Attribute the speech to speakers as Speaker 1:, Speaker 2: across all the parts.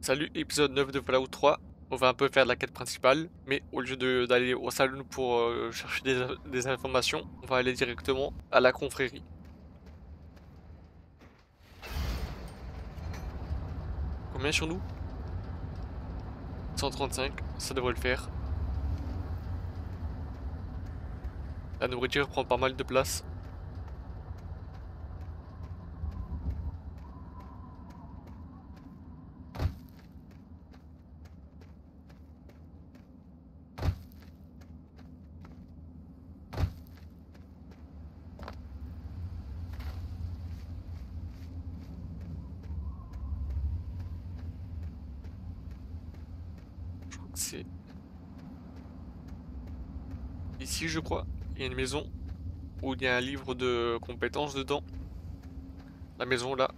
Speaker 1: Salut, épisode 9 de Fallout 3. On va un peu faire la quête principale, mais au lieu d'aller au saloon pour chercher des informations, on va aller directement à la confrérie. Combien sur nous? 135, ça devrait le faire. La nourriture prend pas mal de place. Je crois que c'est ici, je crois. Il y a une maison où il y a un livre de compétences dedans. La maison là.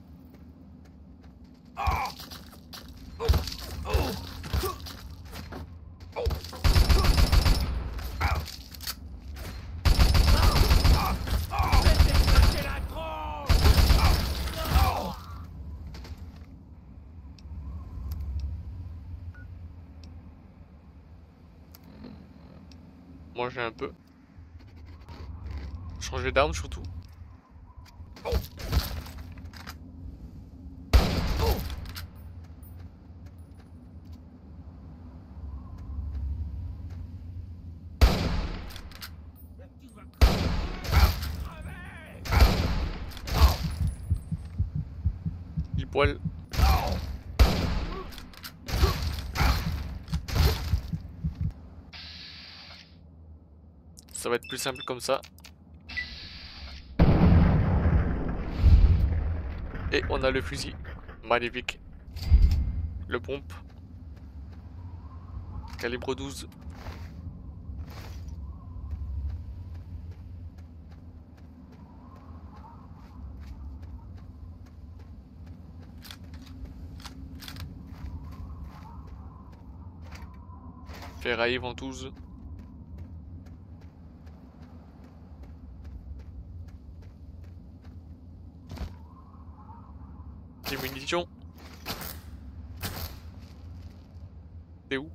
Speaker 1: Manger un peu. Changer d'arme surtout. Il poil. Ça va être plus simple comme ça. Et on a le fusil. Magnifique. Le pompe. Calibre 12. Ferraille ventouse. Des munitions. C'est où?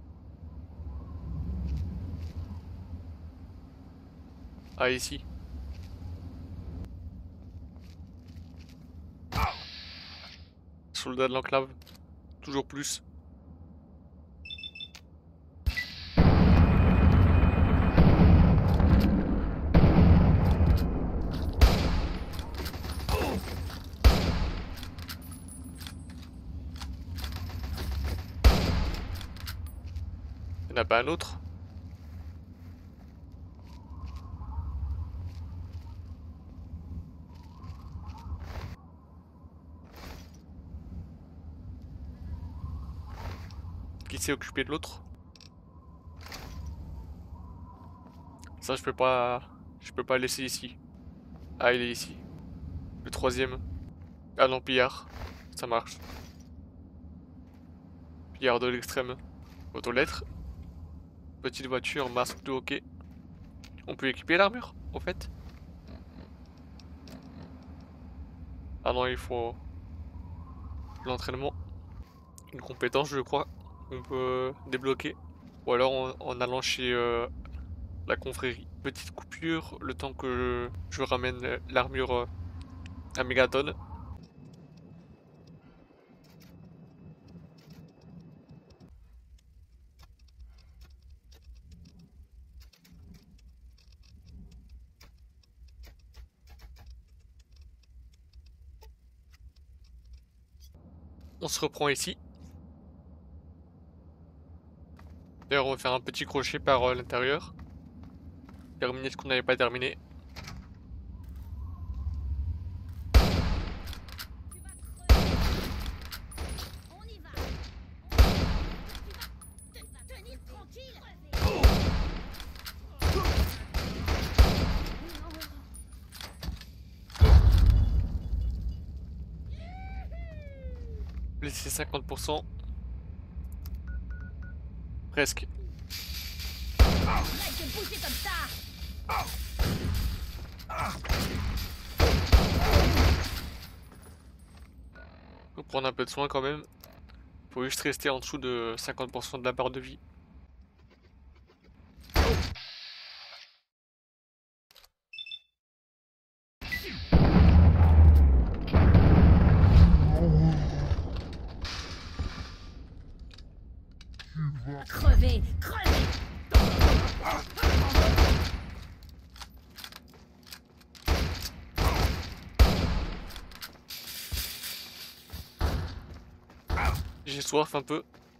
Speaker 1: Ah, ici. Soldat de l'enclave. Toujours plus. Il n'y en a pas un autre? Qui s'est occupé de l'autre? Ça, je peux pas laisser ici. Ah, il est ici. Le troisième. Ah non, pillard. Ça marche. Pillard de l'extrême. Aux lettres. Petite voiture, masque de hockey. On peut équiper l'armure, au fait? Ah non, il faut l'entraînement. Une compétence, je crois, qu'on peut débloquer. Ou alors en allant chez la confrérie. Petite coupure, le temps que je ramène l'armure à Megaton. On se reprend ici. D'ailleurs, on va faire un petit crochet par l'intérieur. Terminer ce qu'on n'avait pas terminé.
Speaker 2: On y va. Tu vas tenir tranquille.
Speaker 1: Blessé 50%. Presque.
Speaker 2: Arrête de bouger comme ça.
Speaker 1: Faut prendre un peu de soin quand même. Faut juste rester en dessous de 50% de la barre de vie.
Speaker 2: Crevez, crevez.
Speaker 1: J'ai soif un peu.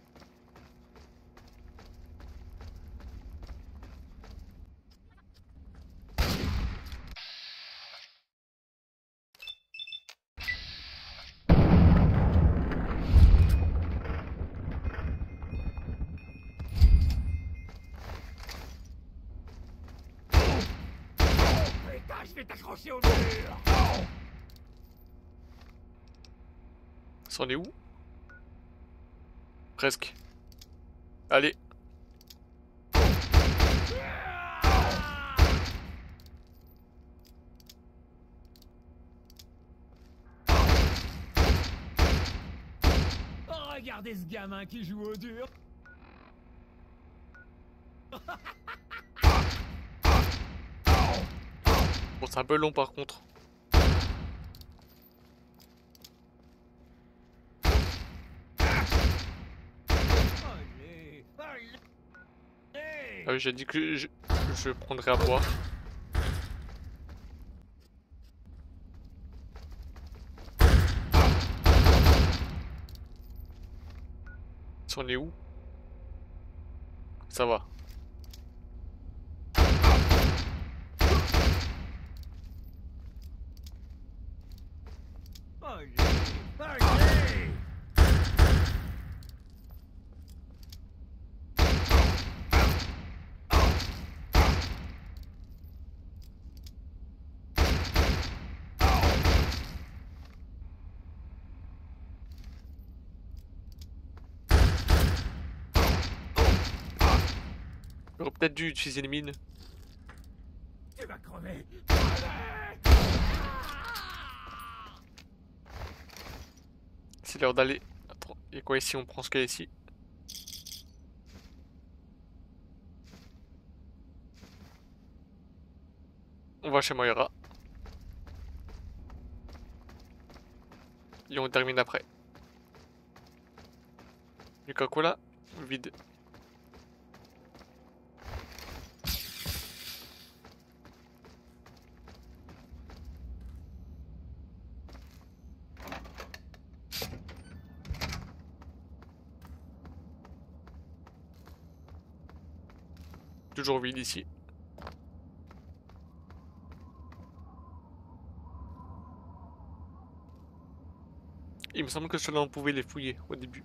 Speaker 3: Putain, je vais t'accrocher au mur.
Speaker 1: C'en est où? Presque. Allez.
Speaker 3: Oh, regardez ce gamin qui joue au dur.
Speaker 1: Bon, c'est un peu long par contre.
Speaker 3: Allez, allez.
Speaker 1: Ah oui, j'ai dit que je prendrais à boire. C'en est où? Ça va.
Speaker 3: Allez, allez.
Speaker 1: J'aurais peut-être dû utiliser les mines.
Speaker 3: Tu vas crever.
Speaker 1: C'est l'heure d'aller. Attends, y'a quoi ici? On prend ce qu'il y a ici. On va chez Moira. Et on termine après. Du Coca-Cola, vide. Toujours vide ici. Il me semble que cela on pouvait les fouiller au début.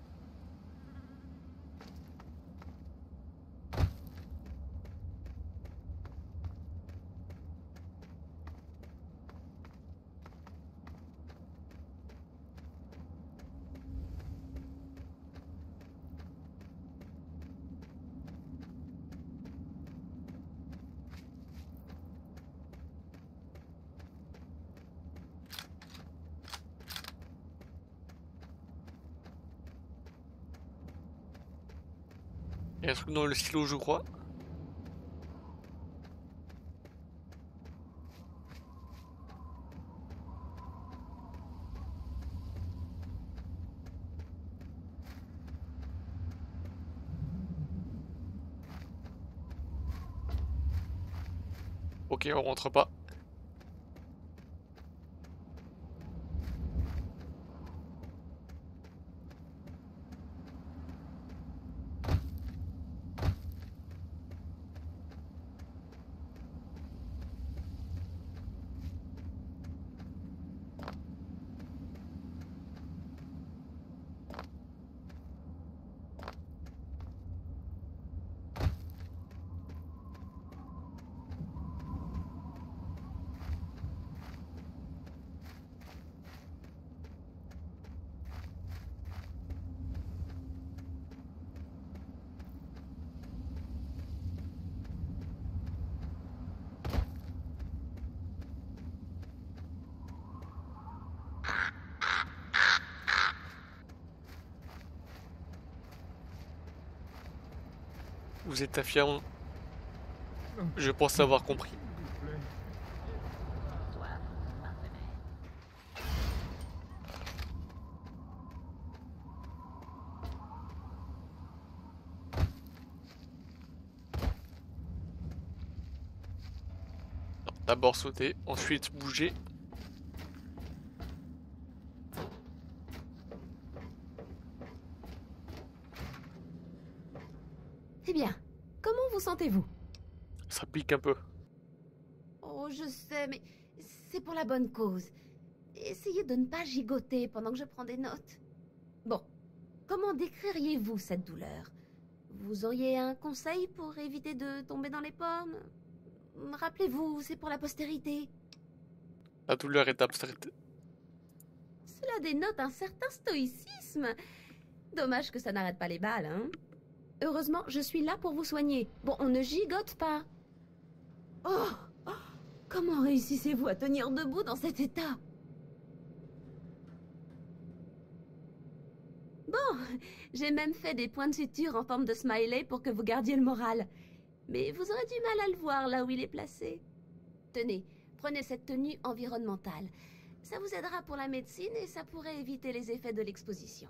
Speaker 1: Il y a un truc dans le stylo, je crois. Ok, on rentre pas. Vous êtes affirme. Je pense avoir compris. D'abord sauter, ensuite bouger.
Speaker 4: Eh bien, comment vous sentez-vous?
Speaker 1: Ça pique un peu.
Speaker 4: Oh, je sais, mais c'est pour la bonne cause. Essayez de ne pas gigoter pendant que je prends des notes. Bon, comment décririez-vous cette douleur? Vous auriez un conseil pour éviter de tomber dans les pommes? Rappelez-vous, c'est pour la postérité.
Speaker 1: La douleur est abstraite.
Speaker 4: Cela dénote un certain stoïcisme. Dommage que ça n'arrête pas les balles, hein? Heureusement, je suis là pour vous soigner. Bon, on ne gigote pas. Oh! Comment réussissez-vous à tenir debout dans cet état? Bon, j'ai même fait des points de suture en forme de smiley pour que vous gardiez le moral. Mais vous aurez du mal à le voir là où il est placé. Tenez, prenez cette tenue environnementale. Ça vous aidera pour la médecine et ça pourrait éviter les effets de l'exposition.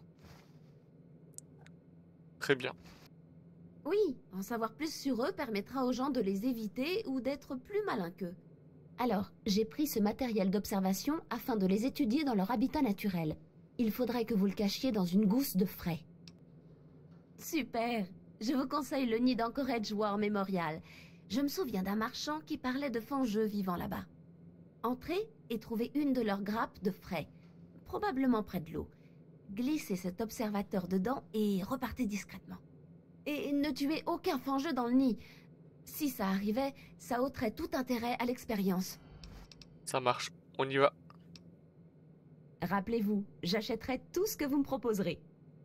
Speaker 1: Très bien.
Speaker 4: Oui, en savoir plus sur eux permettra aux gens de les éviter ou d'être plus malins qu'eux. Alors, j'ai pris ce matériel d'observation afin de les étudier dans leur habitat naturel. Il faudrait que vous le cachiez dans une gousse de frais. Super! Je vous conseille le nid d'Anchorage War Memorial. Je me souviens d'un marchand qui parlait de fangeux vivant là-bas. Entrez et trouvez une de leurs grappes de frais, probablement près de l'eau. Glissez cet observateur dedans et repartez discrètement. Et ne tuez aucun fangeux dans le nid. Si ça arrivait, ça ôterait tout intérêt à l'expérience.
Speaker 1: Ça marche. On y va.
Speaker 4: Rappelez-vous, j'achèterai tout ce que vous me proposerez.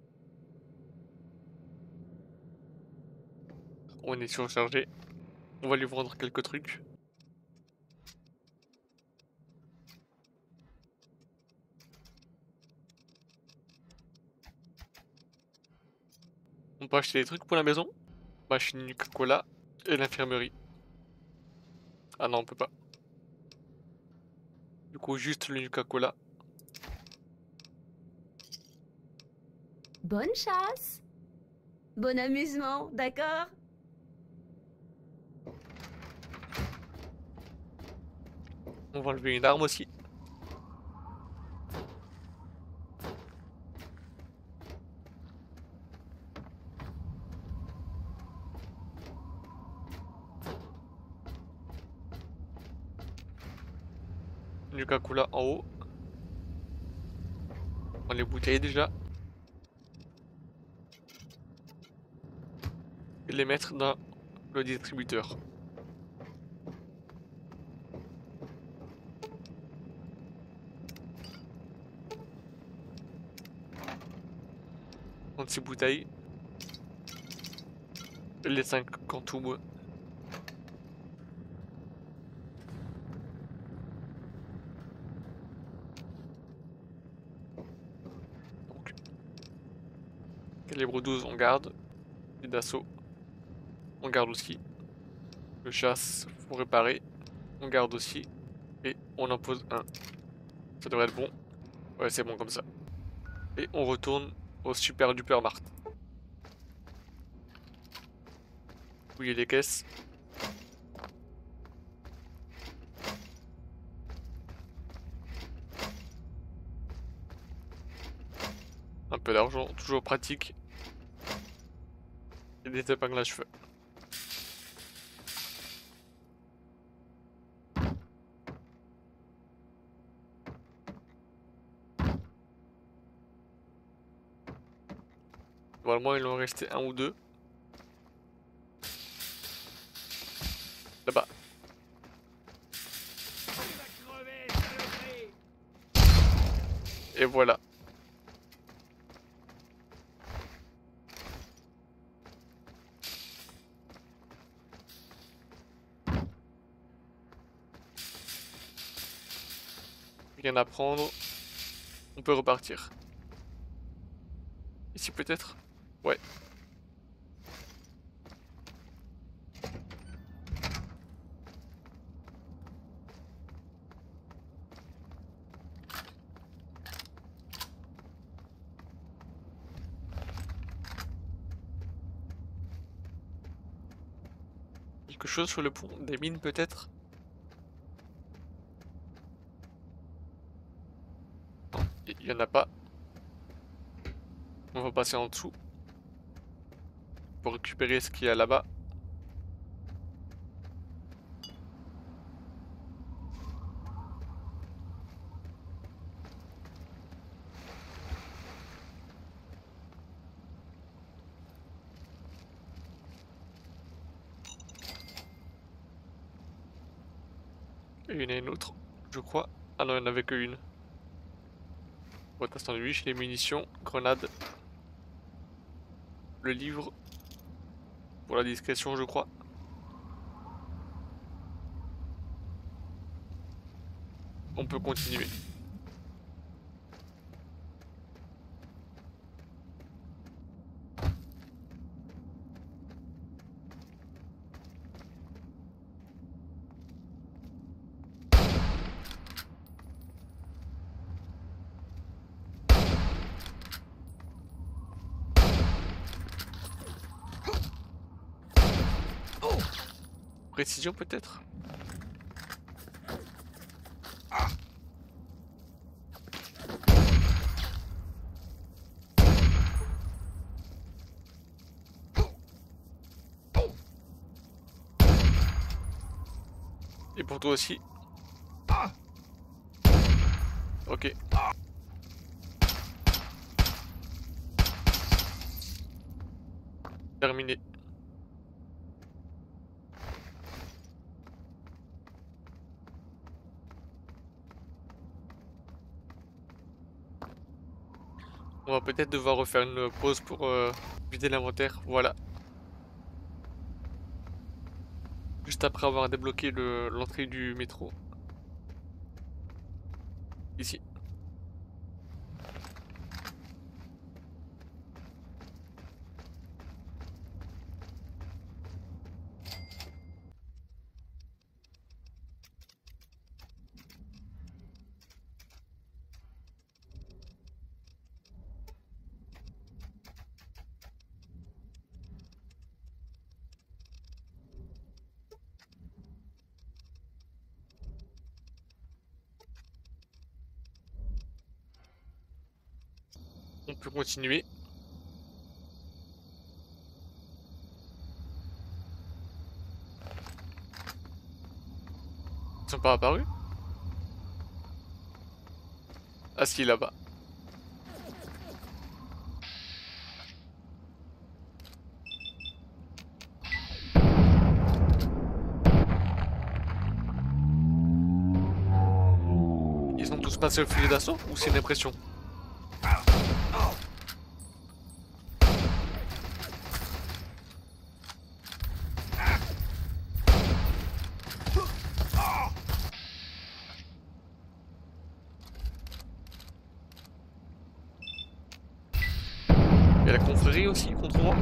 Speaker 1: On est surchargé. On va lui vendre quelques trucs. On peut acheter des trucs pour la maison. Machine Nuka-Cola et l'infirmerie. Ah non, on peut pas. Du coup, juste le Nuka-Cola.
Speaker 4: Bonne chasse! Bon amusement, d'accord?
Speaker 1: On va enlever une arme aussi. Nuka-Cola en haut. On les bouteilles déjà. Et les mettre dans le distributeur. Ces bouteilles. Et les 5 quantum. Donc, calibre 12 on garde. Et d'assaut on garde aussi. Le chasse faut réparer. On garde aussi. Et on en pose un. Ça devrait être bon. Ouais, c'est bon comme ça. Et on retourne au super duper mart. Fouiller les caisses. Un peu d'argent, toujours pratique. Et des épingles à cheveux. Normalement, il en restait un ou deux. Là-bas.
Speaker 3: Tu vas crever, saloperie!
Speaker 1: Et voilà. Rien à prendre. On peut repartir. Ici peut-être? Ouais. quelque chose sur le pont? Des mines peut-être? Non, il y en a pas. On va passer en dessous pour récupérer ce qu'il y a là-bas. Et il y en a une autre, je crois. Ah non, il n'y en avait qu'une. Boîte à sandwich, les munitions, grenades. Le livre. Pour la discrétion, je crois. On peut continuer. Précision peut-être? Et pour toi aussi? Ok. Terminé. On va peut-être devoir refaire une pause pour vider l'inventaire. Voilà. Juste après avoir débloqué l'entrée du métro. Ici. On peut continuer. Ils sont pas apparus? Ah si, là-bas. Ils ont tous passé au filet d'assaut ou c'est une impression? Il y a la confrérie aussi contre moi.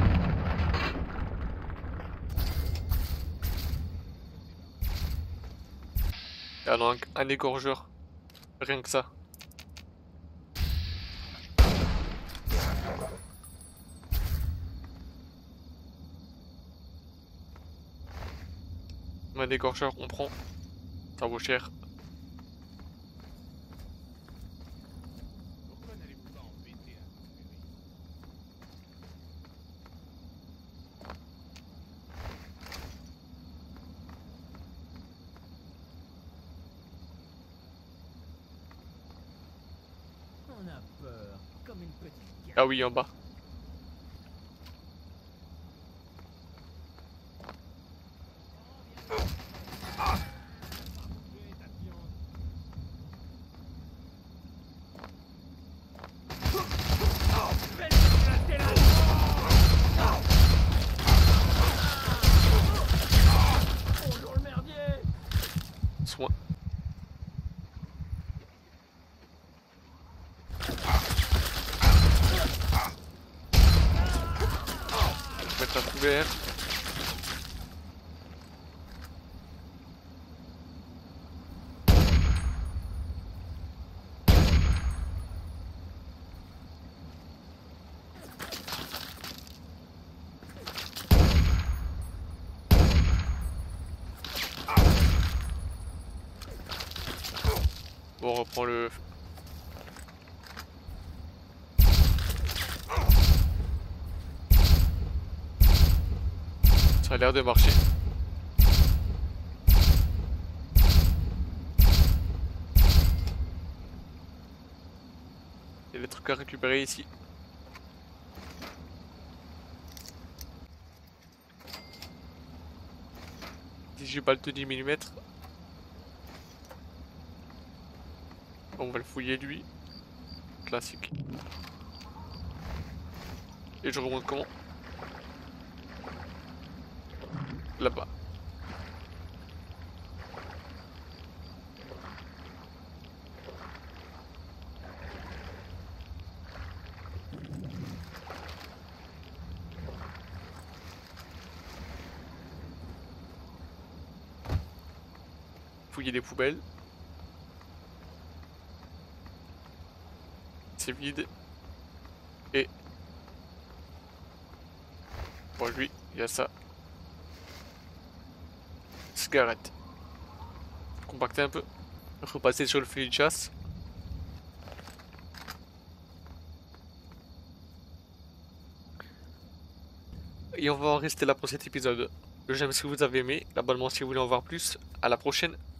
Speaker 1: Ah non, un égorgeur. Rien que ça. Un égorgeur, on prend. Ça vaut cher.
Speaker 3: Pourquoi n'allez-vous pas embêter la confrérie? On a peur, comme une petite gamine.
Speaker 1: Ah oui, en bas.
Speaker 3: Tenez ta viande. Faites éclater la bonjour le merdier.
Speaker 1: Soin. Mettre un couvert. prends le... Ça a l'air de marcher. Il y a des trucs à récupérer ici. Digiballe de 10 mm. On va le fouiller lui. Classique. Et je remonte comment? Là-bas. Fouiller les poubelles. C'est vide. Et... bon, lui, il y a ça. Cigarette. Compacter un peu. Repasser sur le fusil de chasse. Et on va en rester là pour cet épisode. J'aime si vous avez aimé, l'abonnement si vous voulez en voir plus. À la prochaine.